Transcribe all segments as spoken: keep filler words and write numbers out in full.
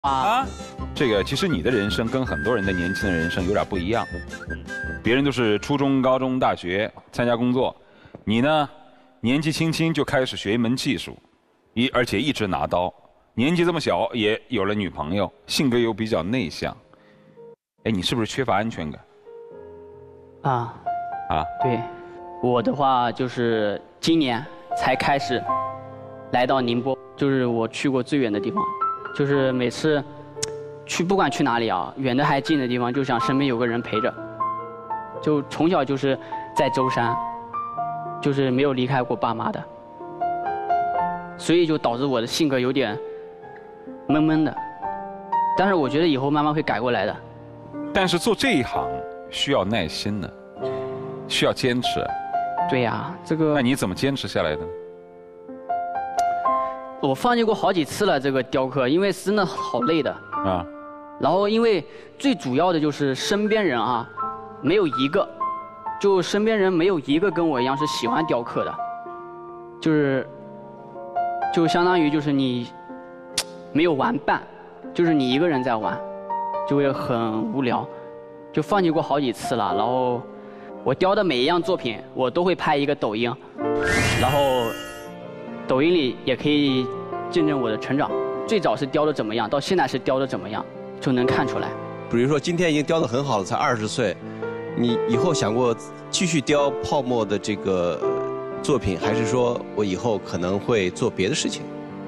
啊，这个其实你的人生跟很多人的年轻的人生有点不一样。别人都是初中、高中、大学参加工作，你呢，年纪轻轻就开始学一门技术，一而且一直拿刀，年纪这么小也有了女朋友，性格又比较内向。哎，你是不是缺乏安全感？ 啊， 啊， 对，我的话就是今年才开始来到宁波，就是我去过最远的地方。就是每次去不管去哪里啊，远的还近的地方，就想身边有个人陪着。就从小就是在舟山，就是没有离开过爸妈的，所以就导致我的性格有点闷闷的。但是我觉得以后慢慢会改过来的。 但是做这一行需要耐心呢，需要坚持。 对呀，这个。 那你怎么坚持下来的？ 我放弃过好几次了，这个雕刻，因为真的好累的啊。然后因为最主要的就是身边人啊，没有一个，就身边人没有一个跟我一样是喜欢雕刻的，就是，就相当于就是你没有玩伴，就是你一个人在玩，就会很无聊，就放弃过好几次了。然后我雕的每一样作品，我都会拍一个抖音，然后。抖音里也可以见证我的成长，最早是雕的怎么样，到现在是雕的怎么样，就能看出来。 比如说今天已经雕得很好了，才二十岁，你以后想过继续雕泡沫的这个作品，还是说我以后可能会做别的事情？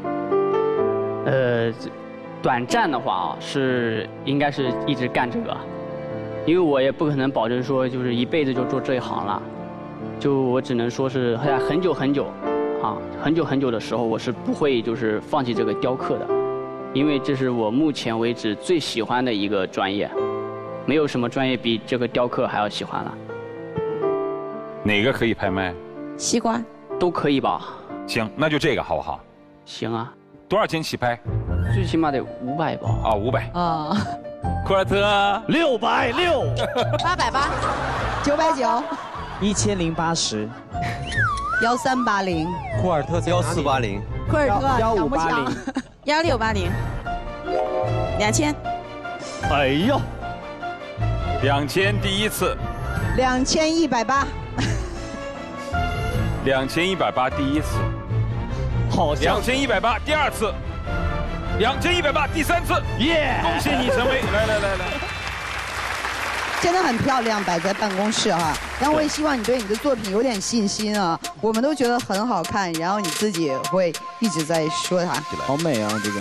呃，短暂的话啊，是应该是一直干这个，因为我也不可能保证说就是一辈子就做这一行了，就我只能说是在很久很久。啊，很久很久的时候，我是不会就是放弃这个雕刻的，因为这是我目前为止最喜欢的一个专业，没有什么专业比这个雕刻还要喜欢了。 哪个可以拍卖？ 西瓜都可以吧？ 行，那就这个好不好？ 行啊。 多少钱起拍？ 最起码得五百吧。 啊，五百。 啊。 库尔特六百六。 八百八。九百九。 一千零八十。 幺三八零， 库尔特幺四八零， 库尔特幺五八零， 幺六八零，两千。 哎呦， 两千第一次， 两千一百八， 两千一百八第一次， 好， 两千一百八第二次，两千一百八第三次，耶！恭喜你成为来来来来。 真的很漂亮，摆在办公室哈。然后我也希望你对你的作品有点信心啊。我们都觉得很好看，然后你自己也会一直在说它。 好美啊，这个。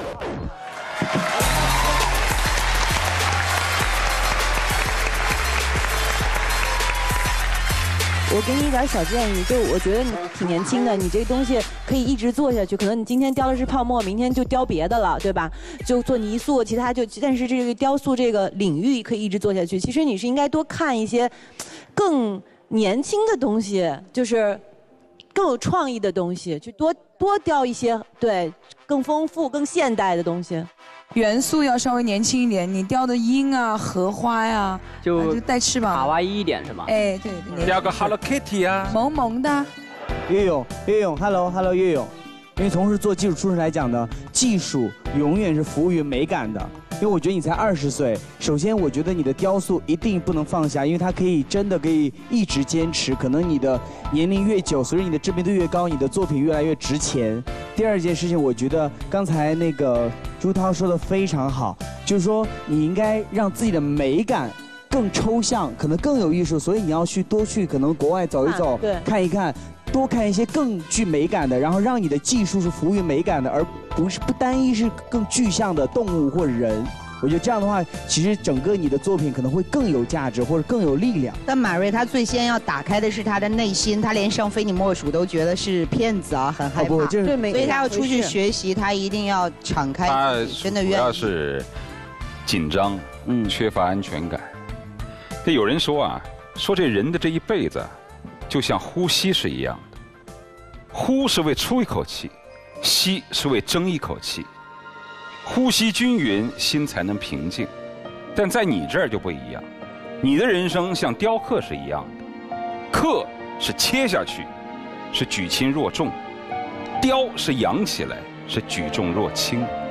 我给你一点小建议，就我觉得你挺年轻的，你这个东西可以一直做下去。可能你今天雕的是泡沫，明天就雕别的了，对吧？就做泥塑，其他就但是这个雕塑这个领域可以一直做下去。其实你是应该多看一些更年轻的东西，就是更有创意的东西，去多多雕一些对更丰富、更现代的东西。 元素要稍微年轻一点，你雕的鹰啊、荷花呀、啊， 就就带翅膀， 卡哇伊一点是吗？ 哎，对对。 雕个 Hello Kitty 啊， 萌萌的。 岳勇，岳勇 ，Hello Hello 岳勇，因为从事做技术出身来讲呢，技术永远是服务于美感的。因为我觉得你才二十岁，首先我觉得你的雕塑一定不能放下，因为它可以真的可以一直坚持。可能你的年龄越久，随着你的知名度越高，你的作品越来越值钱。第二件事情，我觉得刚才那个朱涛说的非常好，就是说你应该让自己的美感更抽象，可能更有艺术，所以你要去多去可能国外走一走， 对， 看一看。多看一些更具美感的，然后让你的技术是服务于美感的，而不是不单一是更具象的动物或者人。我觉得这样的话，其实整个你的作品可能会更有价值或者更有力量。 但马瑞他最先要打开的是他的内心，他连上非你莫属都觉得是骗子啊，很害怕。 哦、不，这所以他要出去学习，他一定要敞开自己，真的愿意。 主要是紧张，嗯，缺乏安全感。这有人说啊，说这人的这一辈子。就像呼吸是一样的，呼是为出一口气，吸是为争一口气。呼吸均匀，心才能平静。但在你这儿就不一样，你的人生像雕刻是一样的，刻是切下去，是举轻若重；雕是扬起来，是举重若轻。